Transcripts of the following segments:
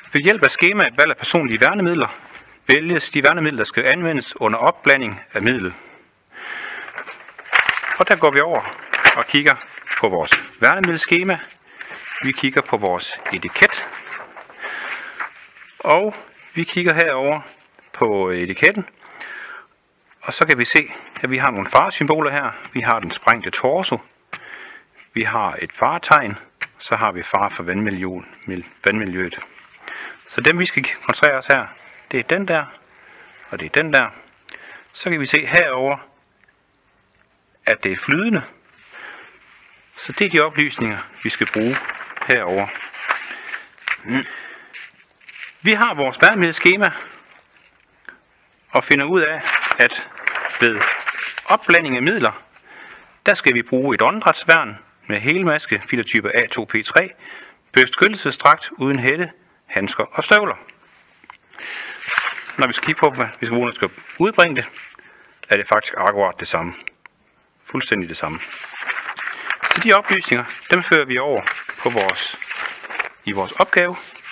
Ved hjælp af skemaet valg af personlige værnemidler vælges de værnemidler, der skal anvendes under opblanding af midlet. Og der går vi over og kigger på vores værnemiddelskema. Vi kigger på vores etiket. Og vi kigger herover på etiketten. Og så kan vi se, at vi har nogle faresymboler her. Vi har den sprængte torso. Vi har et faretegn. Så har vi fare for vandmiljøet. Så dem vi skal koncentrere os her, det er den der, og det er den der. Så kan vi se herover, at det er flydende. Så det er de oplysninger, vi skal bruge herover. Vi har vores værnemiddelskema og finder ud af, at ved opblanding af midler, der skal vi bruge et åndedrætsværn med helmaske filertype A2P3, beskyttelsesdragt uden hætte, handsker og støvler. Når vi skal kigge på, hvad vi skal udbringe det, er det faktisk akkurat det samme. Fuldstændig det samme. Så de oplysninger, dem fører vi over på i vores opgave.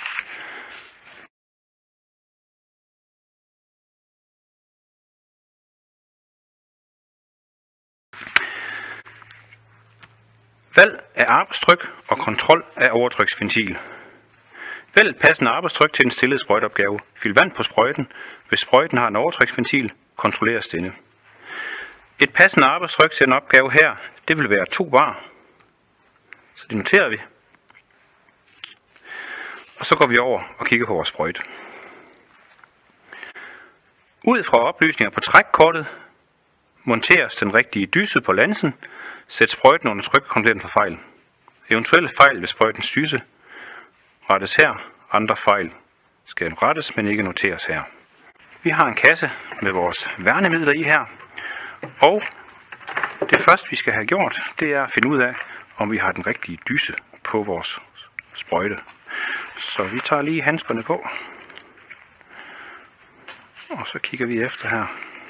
Valg af arbejdstryk og kontrol af overtryksventil. Vælg et passende arbejdstryk til en stillet sprøjteopgave. Fyld vand på sprøjten. Hvis sprøjten har en overtryksventil, kontrolleres denne. Et passende arbejdstryk til en opgave her, det vil være 2 bar. Så det noterer vi. Og så går vi over og kigger på vores sprøjte. Ud fra oplysninger på trækkortet, monteres den rigtige dyse på lansen. Sæt sprøjten under tryk og kontroller for fejl. Eventuelle fejl ved sprøjtens dyse rettes her. Andre fejl skal rettes, men ikke noteres her. Vi har en kasse med vores værnemidler i her. Og det første vi skal have gjort, det er at finde ud af, om vi har den rigtige dyse på vores sprøjte. Så vi tager lige handskerne på. Og så kigger vi efter her.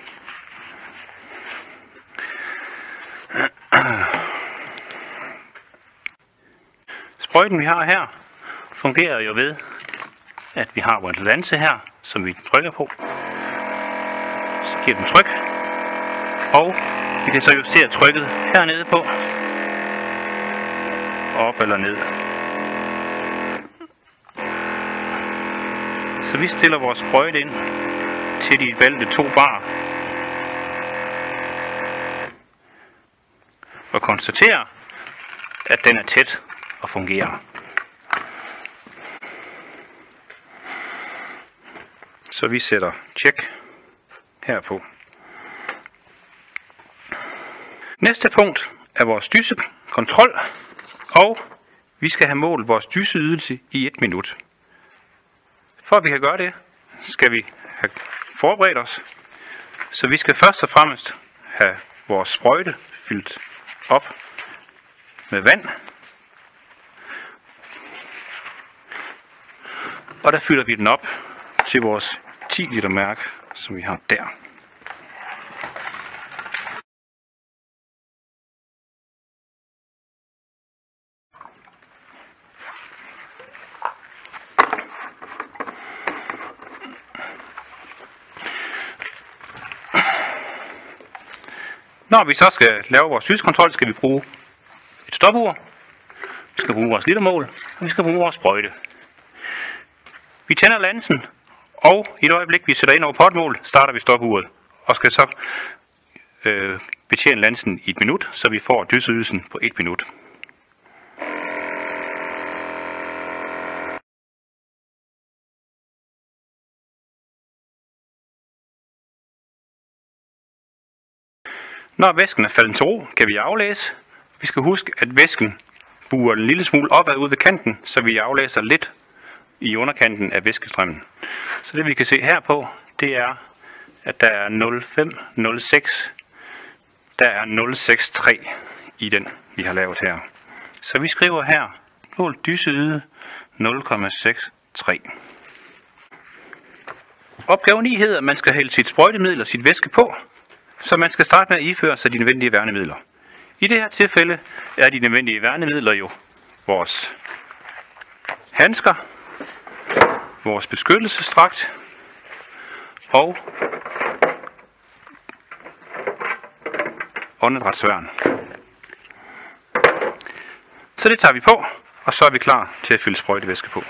Sprøjten vi har her fungerer jo ved, at vi har vores lanse her, som vi trykker på. Så giver den tryk. Og vi kan så justere trykket hernede på. Op eller ned. Så vi stiller vores sprøjte ind til de valgte 2 bar. Og konstaterer, at den er tæt og fungerer. Så vi sætter tjek herpå. Næste punkt er vores dysekontrol, og vi skal have målt vores dyseydelse i 1 minut. For at vi kan gøre det, skal vi have forberedt os. Så vi skal først og fremmest have vores sprøjte fyldt op med vand. Og der fylder vi den op til vores 10 liter mærke, som vi har der. Når vi så skal lave vores dysekontrol, skal vi bruge et stopur. Vi skal bruge vores litermål, og vi skal bruge vores sprøjte. Vi tænder lansen, og i et øjeblik vi sætter ind over potmål, starter vi stopuret. Og skal så betjene lansen i 1 minut, så vi får dyseydelsen på 1 minut. Når væsken er faldet til ro, kan vi aflæse. Vi skal huske, at væsken buer en lille smule opad ude ved kanten, så vi aflæser lidt i underkanten af væskestrømmen. Så det vi kan se her på, det er, at der er 0,5, 0,6, der er 0,63 i den, vi har lavet her. Så vi skriver her, mål dyseyde 0,63. Opgave 9 hedder, at man skal hælde sit sprøjtemiddel og sit væske på, så man skal starte med at iføre sig de nødvendige værnemidler. I det her tilfælde er de nødvendige værnemidler jo vores handsker, vores beskyttelsesdragt og åndedrætsværn. Så det tager vi på, og så er vi klar til at fylde sprøjtevæske på.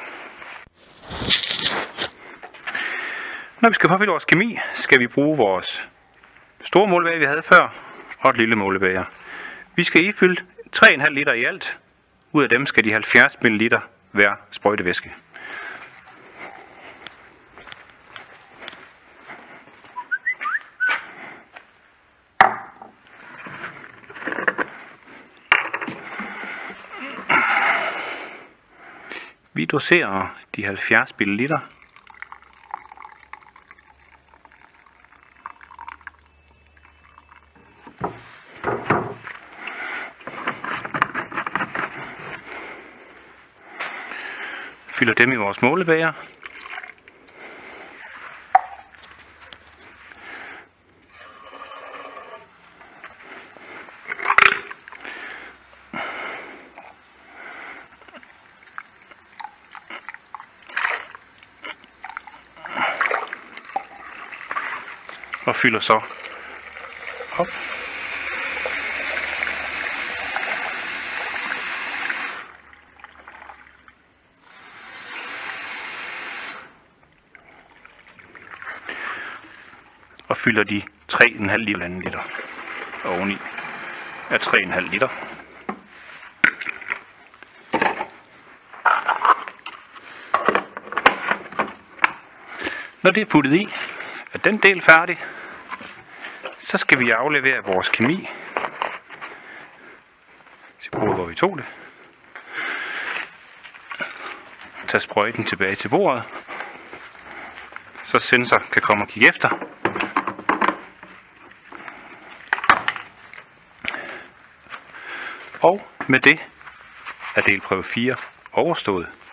Når vi skal påfylde vores kemi, skal vi bruge vores store målebager, vi havde før, og et lille målebager. Vi skal ifylde 3,5 liter i alt. Ud af dem skal de 70 ml være sprøjtevæske. Vi doserer de 70 ml. Fylder dem i vores målebager. Og fylder så op. Og fylder de 3,5 liter oveni af 3,5 liter. Når det er puttet i, er den del færdig, så skal vi aflevere vores kemi til bordet, hvor vi tog det. Tag sprøjten tilbage til bordet, så sensor kan komme og kigge efter. Og med det er delprøve 4 overstået.